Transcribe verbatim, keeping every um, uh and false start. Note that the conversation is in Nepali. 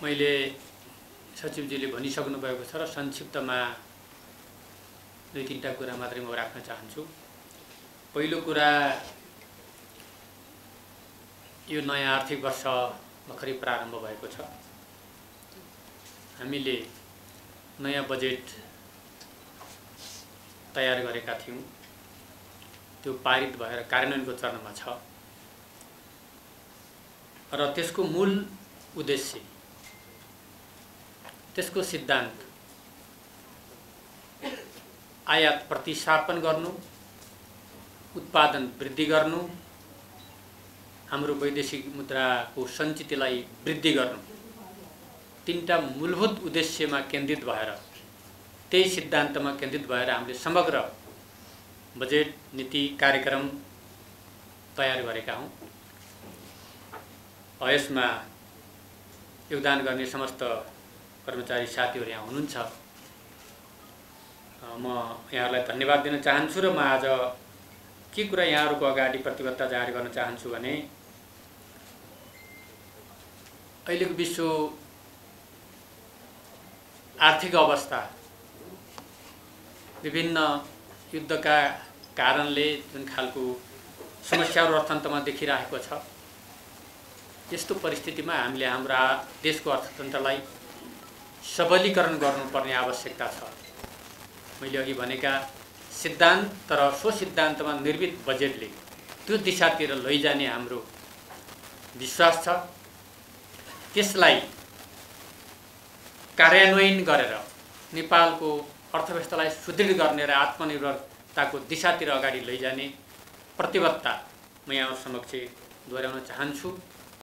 मैले सचिवजीले भनिसक्नु भएको छ र संक्षिप्तमा दुई तीनटा कुरा मात्रै म राख्न चाहन्छु। पहिलो कुरा, यो नयाँ आर्थिक वर्ष भर्खरै प्रारम्भ भएको छ। हामीले नयाँ बजेट तयार गरेका थियौं, त्यो पारित भएर कार्यान्वयनको चरणमा छ र त्यसको मूल उद्देश्य, त्यसको सिद्धान्त आयात प्रतिस्थापन गर्नु, उत्पादन वृद्धि गर्नु, हाम्रो वैदेशिक मुद्राको सञ्चितलाई वृद्धि गर्नु, तीनटा मूलभूत उद्देश्यमा केन्द्रित भएर, त्यही सिद्धान्तमा केन्द्रित भएर हामीले समग्र बजेट नीति कार्यक्रम तयार गरेका हौं। यसमा योगदान गर्ने समस्त कर्मचारी साथीहरू यहाँ हुनुहुन्छ, म यहाँहरूलाई धन्यवाद दिन चाहन्छु र म आज के कुरा यहाँहरूको अगाडि प्रतिबद्धता जाहेर गर्न चाहन्छु भने, अहिलेको विश्व आर्थिक अवस्था विभिन्न युद्धका कारणले जुन खालको समस्याहरू अर्थतन्त्रमा देखिरहेको छ, यस्तो परिस्थितिमा हामीले हाम्रा देशको अर्थतन्त्रलाई सबलीकरण गर्नुपर्ने आवश्यकता छ। मैले अघि भनेका सिद्धान्त र सो सिद्धान्तमा निर्मित बजेटले त्यो दिशातिर लैजाने हाम्रो विश्वास छ। त्यसलाई कार्यान्वयन गरेर नेपालको अर्थव्यवस्थालाई सुदृढ गर्ने र आत्मनिर्भरताको दिशातिर अगाडि लैजाने प्रतिबद्धता म यहाँ समक्ष दोहोर्याउन चाहन्छु।